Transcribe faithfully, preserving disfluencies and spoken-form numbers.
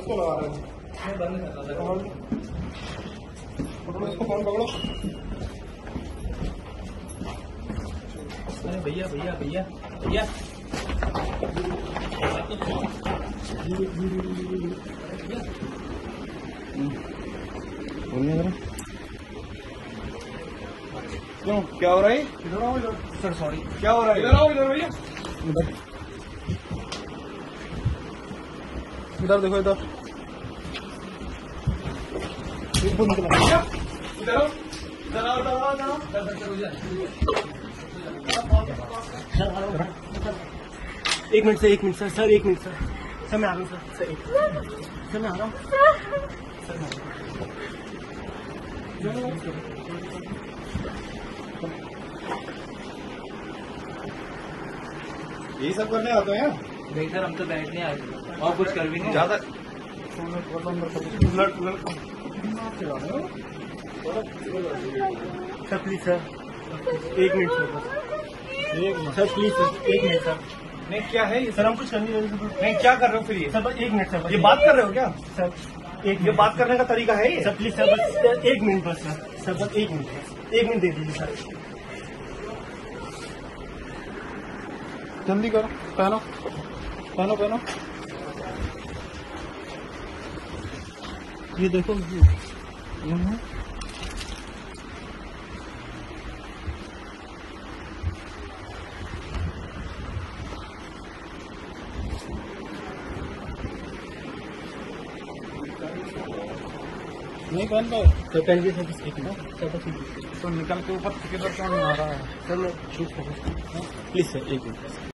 इसको लगा रहे हैं। बंद कर रहा था। पकड़ो इसको, फोन पकड़ो। अरे भैया भैया भैया भैया बोलने जरा। क्यों, क्या हो रहा है? इधर आओ इधर। Sir sorry. क्या हो रहा है? इधर आओ इधर भैया। इधर इधर देखो इधर। इधर आओ इधर आओ इधर आओ इधर आओ। एक मिनट सर, एक मिनट सर, सर एक मिनट सर, सर मैं आ रहा हूँ सर, सर एक सर मैं आ रहा हूँ सर, मैं यही सब करने आते हैं? नहीं सर, हम तो बैठने आए और कुछ कर भी नहीं ज्यादा blood blood sir please sir, एक मिनट सर, एक मिनट सर प्लीज सर, एक मिनट सर। नहीं क्या है ये? सर हम कुछ कर नहीं रहे सर। नहीं क्या कर रहे हो फिर ये? सर बस एक मिनट सर, ये बात कर रहे हो क्या? सर एक ये बात करने का तरीका है ये? सर प्लीज सर, बस एक मिनट बस सर, सर बस एक मिनट, एक मिनट दे दीजिए सर। जल्दी करो, पहनो पहनो पहनो। ये देखो नहीं पहन पाए तो पहन के सर बस एक मिनट सर, बस एक मिनट तो निकल के ऊपर किधर क्यों नहीं आ रहा है? सर, मैं प्लीज सर एक मिनट।